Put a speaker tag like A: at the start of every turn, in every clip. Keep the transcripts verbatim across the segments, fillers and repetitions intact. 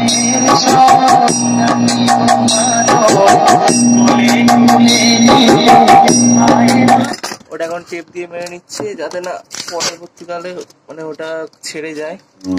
A: ওটা এখন টেপ দিয়ে মেরে নিচ্ছে যাতে না পরবর্তীকালে মানে ওটা ছেড়ে যায়।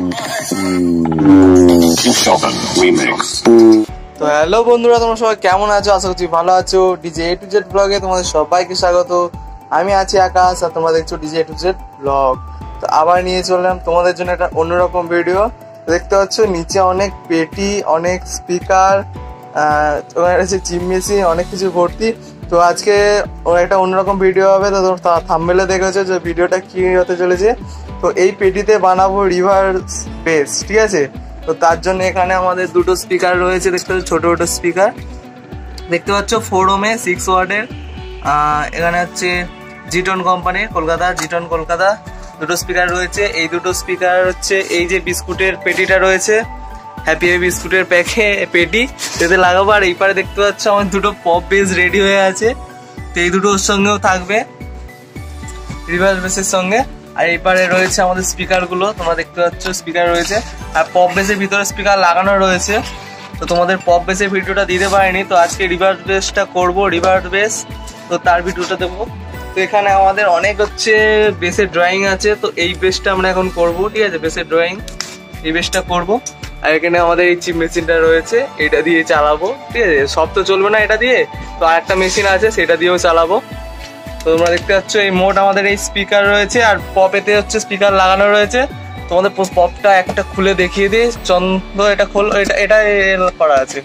A: তো হ্যালো বন্ধুরা, তোমরা সবাই কেমন আছো? আশা করছি ভালো আছো। ডিজে এ টু জেড ব্লগে তোমাদের সবাইকে স্বাগত। আমি আছি আকাশ আর তোমরা দেখছো DJ A to Z blog. তো আবার নিয়ে চললাম তোমাদের জন্য একটা অন্যরকম ভিডিও। দেখতে পাচ্ছ নিচে অনেক পেটি, অনেক স্পিকার, ওখানে আছে চিপ মেশিন, অনেক কিছু ভর্তি। তো আজকে ওর একটা অন্যরকম ভিডিও হবে। তো থাম্বনেলে দেখেছো যে ভিডিওটা কি হতে চলেছে। তো এই পেটিতে বানাবো রিভার্স বেস, ঠিক আছে? তো তার জন্য এখানে আমাদের দুটো স্পিকার রয়েছে, দেখতে পাচ্ছ ছোট ছোট স্পিকার দেখতে পাচ্ছ, ফোর ওমে সিক্স ওয়াটের। এখানে হচ্ছে জিটন কোম্পানির, কলকাতা জিটন কলকাতা দুটো স্পিকার রয়েছে। এই দুটো স্পিকার হচ্ছে এই যে বিস্কুটের পেটিটা রয়েছে, হ্যাপি হ্যাপি বিস্কুটের প্যাকে পেটি যেতে লাগাবো। আর এই পারে দেখতে পাচ্ছ আমার দুটো পপ বেস রেডি হয়ে আছে। তো এই দুটো ওর সঙ্গেও থাকবে রিভার্স বেসের সঙ্গে। আর এই পারে রয়েছে আমাদের স্পিকার গুলো, তোমরা দেখতে পাচ্ছ স্পিকার রয়েছে। আর পপ বেসের ভিতরে স্পিকার লাগানো রয়েছে। তো তোমাদের পপ বেসের ভিডিওটা দিতে পারিনি, তো আজকে রিভার্স বেসটা করবো, রিভার্স বেস। তো তার ভিডিওটা দেবো। তো এখানে আমাদের অনেক হচ্ছে বেসের ড্রয়িং আছে। তো এই বেসটা আমরা এখন করবো, ঠিক আছে? বেসের ড্রয়িং এই বেসটা করবো। আর এখানে আমাদের এই চিপ মেশিনটা রয়েছে, এটা দিয়ে চালাবো, ঠিক আছে? সব তো চলবে না এটা দিয়ে, তো আর একটা মেশিন আছে সেটা দিয়েও চালাবো। তো তোমরা দেখতে পাচ্ছ এই মোট আমাদের এই স্পিকার রয়েছে। আর পপেতে হচ্ছে স্পিকার লাগানো রয়েছে। তোমাদের পপটা একটা খুলে দেখিয়ে দিই। চন্দ্র এটা খোল, এটা এটা করা আছে।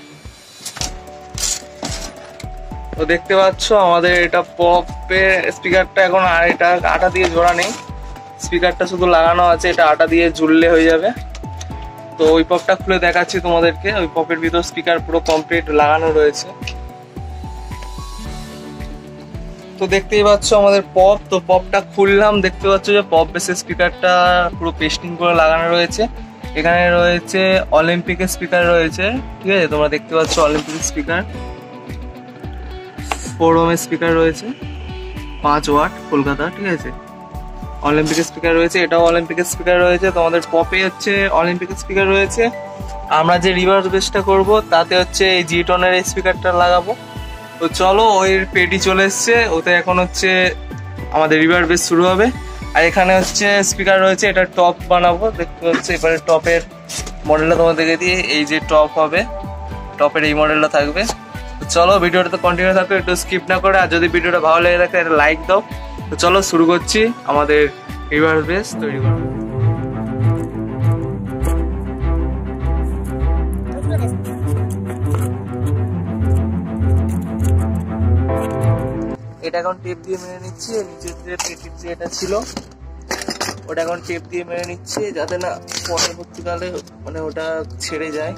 A: তো দেখতে পাচ্ছ আমাদের এটা পপের স্পিকারটা এখন, আর এটা আটা দিয়ে জোড়া নেই, স্পিকারটা শুধু লাগানো আছে। এটা আটা দিয়ে জুড়লে হয়ে যাবে। তো ওই পপটা খুলে দেখাচ্ছি তোমাদেরকে। ওই পপের ভিতর স্পিকার পুরো কমপ্লিট লাগানো রয়েছে। তো দেখতেই পাচ্ছ আমাদের পপ। তো পপটা খুললাম, দেখতে পাচ্ছ যে পপ বেসের স্পিকারটা পুরো পেস্টিং করে লাগানো রয়েছে। এখানে রয়েছে অলিম্পিকের স্পিকার রয়েছে, ঠিক আছে? তোমরা দেখতে পাচ্ছ অলিম্পিক স্পিকার, ফোর ওমের স্পিকার রয়েছে, পাঁচ ওয়াট কলকাতা, ঠিক আছে? অলিম্পিক স্পিকার রয়েছে, এটাও অলিম্পিক স্পিকার রয়েছে। তোমাদের পপে হচ্ছে অলিম্পিক স্পিকার রয়েছে। আমরা যে রিভার্স বেসটা করব তাতে হচ্ছে এই জিটনের স্পিকারটা লাগাবো। তো চলো, ওই পেটি চলে এসছে, ওতে এখন হচ্ছে আমাদের রিভার্স বেস শুরু হবে। আর এখানে হচ্ছে স্পিকার রয়েছে, এটা টপ বানাবো, দেখতে পাচ্ছি। এবারে টপের মডেলটা তোমাদেরকে দিয়ে, এই যে টপ হবে, টপের এই মডেলটা থাকবে। তো চলো ভিডিওটা তো কন্টিনিউ থাকবে, একটু স্কিপ না করে। আর যদি ভিডিওটা ভালো লেগে থাকে একটা লাইক দাও। তো চলো শুরু করছি আমাদের রিভার্স বেস তৈরি করা। এটা এখন টেপ দিয়ে মেরে নিচ্ছি। নিচের যে পেটির যে এটা ছিল ওটা এখন টেপ দিয়ে মেরে নিচ্ছি যাতে না পরবর্তীকালে মানে ওটা ছেড়ে যায়।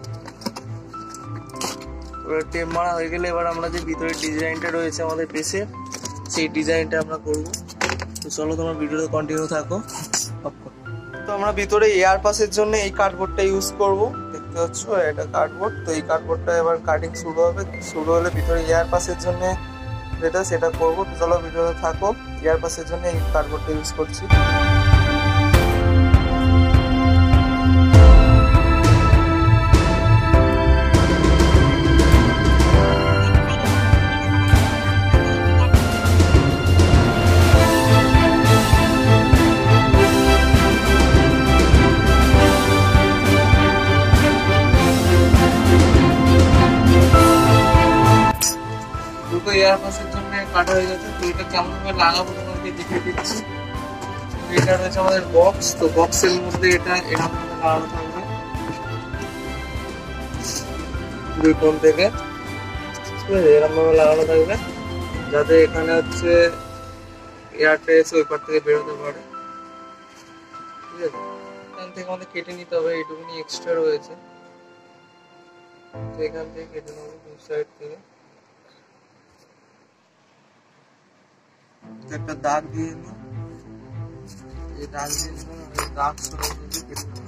A: ওটা টেপ মারা হয়ে গেলে এবার আমরা যে ভিতরের ডিজাইনটা রয়েছে আমাদের বেসে, সেই ডিজাইনটা আমরা করবো। তো চলো তোমরা ভিডিওটা কন্টিনিউ থাকো। তো আমরা ভিতরে এয়ার পাসের জন্য এই কার্ডবোর্ডটা ইউজ করব, দেখতে পাচ্ছ এটা কার্ডবোর্ড। তো এই কার্ডবোর্ডটা এবার কাটিং শুরু হবে, শুরু হলে ভিতরে এয়ার পাসের জন্য যেটা সেটা করবো। তো চলো ভিডিওতে থাকো। এয়ার পাসের জন্য এই কার্ডবোর্ডটা ইউজ করছি। এয়ার পাসের জন্য কাটা হয়ে গেছে। তো এটা কেমন ভাবে লাগাবো তোমাদেরকে দেখিয়ে দিচ্ছি। এটা রয়েছে আমাদের বক্স। তো বক্সের মধ্যে এটা এরকম ভাবে লাগানো থাকবে দুই কোণ থেকে, ঠিক আছে? এরকম ভাবে লাগানো থাকবে যাতে এখানে হচ্ছে এয়ারটা এসে ওই পার থেকে বেরোতে পারে, ঠিক আছে? এখান থেকে আমাদের কেটে নিতে হবে, এইটুকুনি এক্সট্রা রয়েছে। তো এখান থেকে কেটে নেবো দুই সাইড থেকে। একটা দাগ দিয়ে নিই, এই দাগ দিয়ে দাগ সরাই দিয়ে কেটে নেব।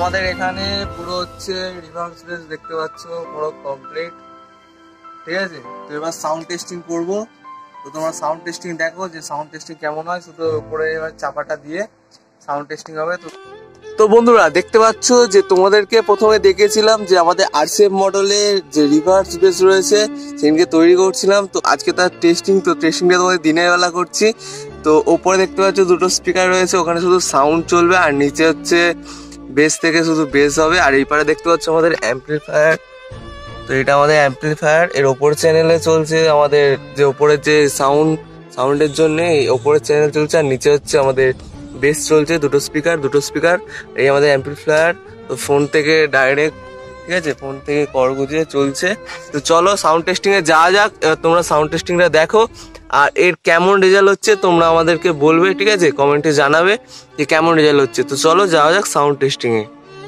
A: আমাদের এখানে পুরো হচ্ছে রিভার্স বেস দেখতে পাচ্ছ পুরো কমপ্লিট, ঠিক আছে। তো এবার সাউন্ড টেস্টিং করবো। তো তোমরা সাউন্ড টেস্টিং দেখো যে সাউন্ড টেস্টিং কেমন হয়, শুধু উপরে এবার চাপাটা দিয়ে সাউন্ড টেস্টিং হবে। তো তো বন্ধুরা দেখতে পাচ্ছ যে তোমাদেরকে প্রথমে দেখেছিলাম যে আমাদের আরসিএফ মডেলের যে রিভার্স বেস রয়েছে সেদিনকে তৈরি করছিলাম। তো আজকে তার টেস্টিং, তো টেস্টিংটা তোমাদের দিনের বেলা করছি। তো ওপরে দেখতে পাচ্ছ দুটো স্পিকার রয়েছে, ওখানে শুধু সাউন্ড চলবে আর নিচে হচ্ছে বেস থেকে শুধু বেস হবে। আর এই পারে দেখতে পাচ্ছ আমাদের অ্যাম্পলিফায়ার। তো এটা আমাদের অ্যাম্পলিফায়ার, এর ওপর চ্যানেলে চলছে আমাদের যে ওপরের যে সাউন্ড সাউন্ডের জন্য এই ওপরের চ্যানেল চলছে, আর নিচে হচ্ছে আমাদের বেস চলছে, দুটো স্পিকার দুটো স্পিকার এই আমাদের অ্যাম্পলিফায়ার। তো ফোন থেকে ডাইরেক্ট, ঠিক আছে, ফোন থেকে কর গুজিয়ে চলছে। তো চলো সাউন্ড টেস্টিংয়ে যাওয়া যাক। এবার তোমরা সাউন্ড টেস্টিংটা দেখো আর এর কেমন রেজাল্ট হচ্ছে তোমরা আমাদেরকে বলবে, ঠিক আছে, কমেন্টে জানাবে যে কেমন রেজাল্ট হচ্ছে। তো চলো যাওয়া যাক সাউন্ড টেস্টিংয়ে।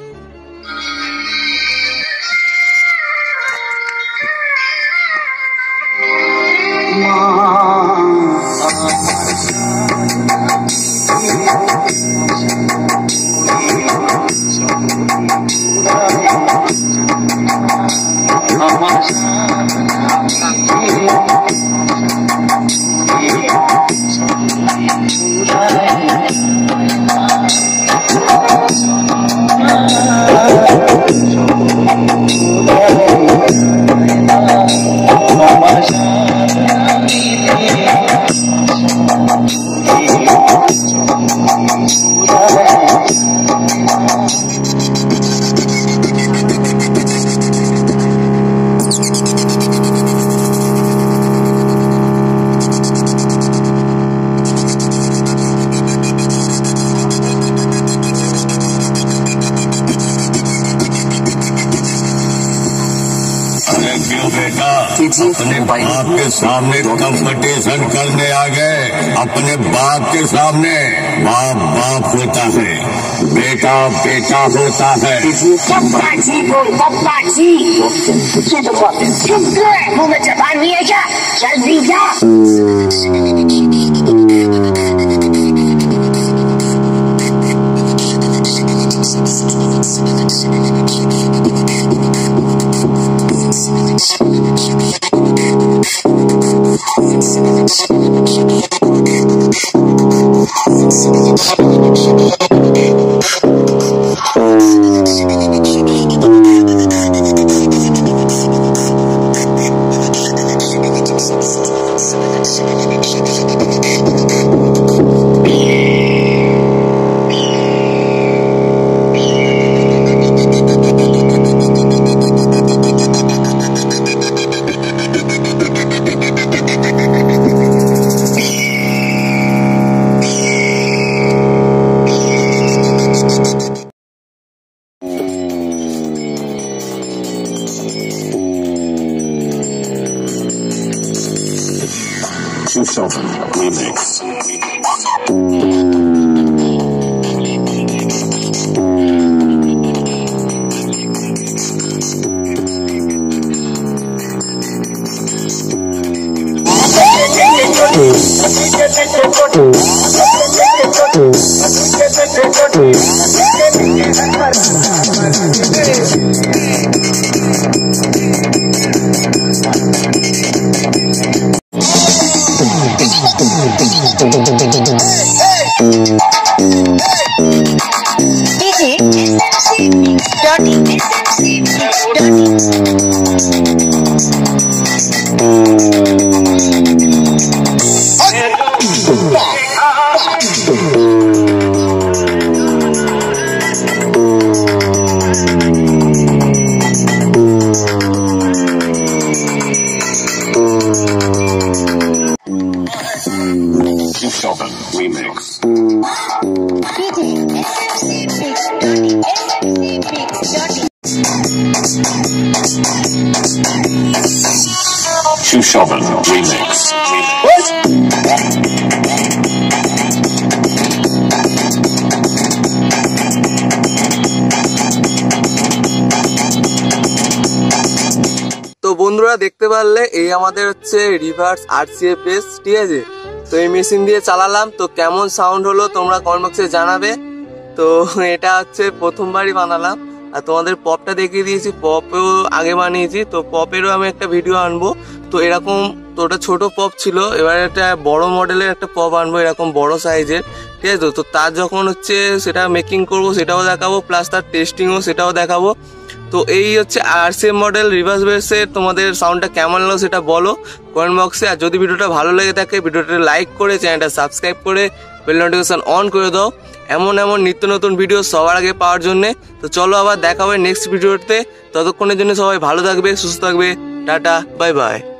B: बेटा अपने बाप के सामने कंपटीशन करने आ गए, अपने बाप के सामने बाप बाप होता है, बेटा बेटा होता है।
C: पप्पाजी बोल पप्पाजी, मुंह में जबान नहीं है क्या? जल्दी जा।
B: Remix. Remix. Shoven Remix.
A: তো বন্ধুরা দেখতে পারলে এই আমাদের হচ্ছে রিভার্স আরসিএফ বেস, ঠিক আছে। তো এই মেশিন দিয়ে চালালাম, তো কেমন সাউন্ড হলো তোমরা কমেন্ট বক্সে জানাবে। তো এটা হচ্ছে প্রথমবারই বানালাম। আর তোমাদের পপটা দেখিয়ে দিয়েছি, পপও আগে বানিয়েছি, তো পপেরও আমি একটা ভিডিও আনবো। তো এরকম তো ওটা ছোট পপ ছিল, এবার একটা বড় মডেলের একটা পপ আনবো এরকম বড় সাইজের, ঠিক আছে। তো তো তার যখন হচ্ছে সেটা মেকিং করব সেটাও দেখাবো, প্লাস তার টেস্টিংও সেটাও দেখাবো। তো এই হচ্ছে আরসিএফ মডেল রিভার্স বেসের। তোমাদের সাউন্ডটা কেমন লাগলো সেটা বলো কমেন্ট বক্সে। আর যদি ভিডিওটা ভালো লেগে থাকে ভিডিওটা লাইক করে চ্যানেলটা সাবস্ক্রাইব করে বেল নোটিফিকেশন অন করে দাও এমন এমন নিত্য নতুন ভিডিও সবার আগে পাওয়ার জন্যে। তো চলো আবার দেখা হবে নেক্সট ভিডিওতে, ততক্ষণের জন্য সবাই ভালো থাকবে, সুস্থ থাকবে, টাটা বাই বাই।